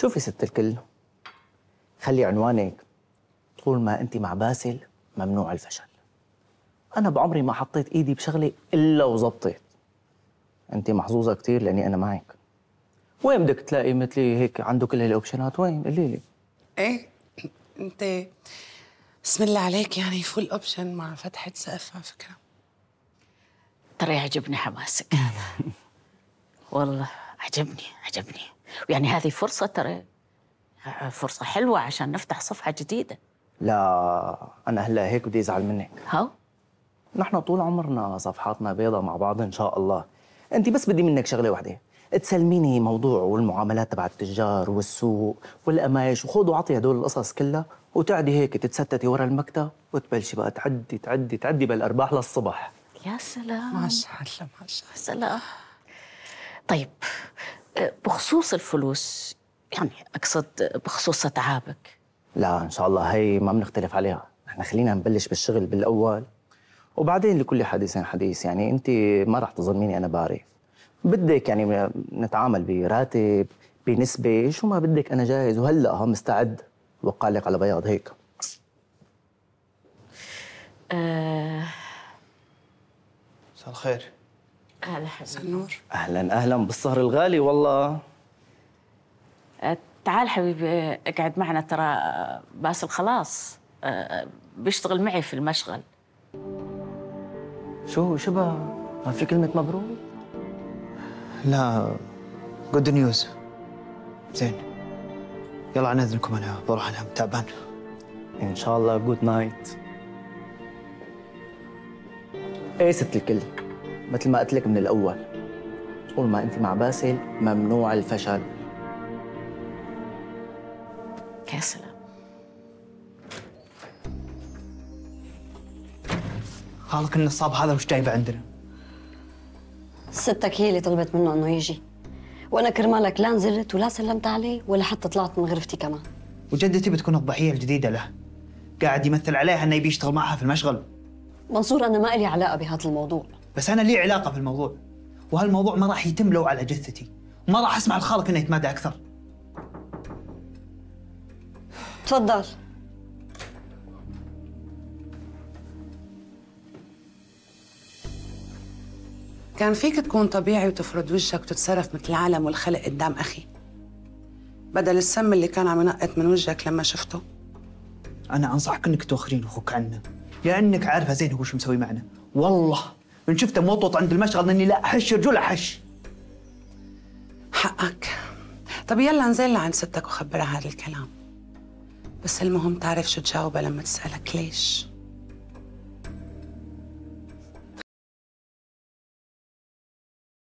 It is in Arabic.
شوفي ست الكل، خلي عنوانك طول ما انت مع باسل ممنوع الفشل. انا بعمري ما حطيت ايدي بشغله الا وزبطت. انت محظوظه كثير لاني انا معك. وين بدك تلاقي مثلي هيك عنده كل هالاوبشنات؟ وين؟ قولي لي. ايه انت بسم الله عليك، يعني فول اوبشن مع فتحة سقف على فكرة. ترى يعجبني حماسك هذا. والله عجبني. ويعني هذه فرصة، ترى فرصة حلوة عشان نفتح صفحة جديدة. لا انا هلا هيك بدي ازعل منك. هاو؟ نحن طول عمرنا صفحاتنا بيضة مع بعض ان شاء الله. انت بس بدي منك شغله واحده، تسلميني موضوع والمعاملات تبع التجار والسوق والقمايش وخذ وعطي هدول القصص كلها، وتقعدي هيك تتستتي ورا المكتب وتبلشي بقى تعدي بالارباح للصبح. يا سلام، ما شاء الله ما شاء الله. سلام. طيب بخصوص الفلوس، يعني اقصد بخصوص اتعابك. لا ان شاء الله هي ما بنختلف عليها، نحن خلينا نبلش بالشغل بالاول وبعدين لكل حديث حديث. يعني انت ما راح تظلميني، انا بعرف. بدك يعني نتعامل براتب بنسبة شو ما بدك، انا جاهز وهلا مستعد وقع لك على بياض هيك. مساء الخير. هلا حبيبي. نور. اهلا بالسهر الغالي والله. تعال حبيبي اقعد معنا، ترى باسل خلاص بيشتغل معي في المشغل. شو شبه ما في كلمة مبروك؟ لا، جود نيوز. زين، يلا عن اذنكم انا بروح انام تعبان. ان شاء الله جود نايت. ايه ست الكل، مثل ما قلت لك من الاول، طول ما انت مع باسل ممنوع الفشل. يا سلام. خالك النصاب هذا وش جايبه عندنا؟ ستك هي اللي طلبت منه انه يجي، وانا كرمالك لا نزلت ولا سلمت عليه ولا حتى طلعت من غرفتي كمان. وجدتي بتكون الضحيه الجديده له، قاعد يمثل عليها انه يبي يشتغل معها في المشغل. منصور انا ما إلي علاقه بهذا الموضوع. بس انا لي علاقه في الموضوع، وهالموضوع ما راح يتم لو على جثتي، وما راح اسمع لخالك انه يتمادى اكثر. تفضل. كان فيك تكون طبيعي وتفرد وجهك وتتصرف مثل العالم والخلق قدام اخي، بدل السم اللي كان عم ينقط من وجهك لما شفته. انا انصحك انك توخرين اخوك عنا، لانك عارفه زين هو شو مسوي معنا. والله من شفته موطوط عند المشغل اني لا احش رجول احش. حقك. طب يلا انزل لعند ستك وخبرها هذا الكلام، بس المهم تعرف شو تجاوبها لما تسألك ليش.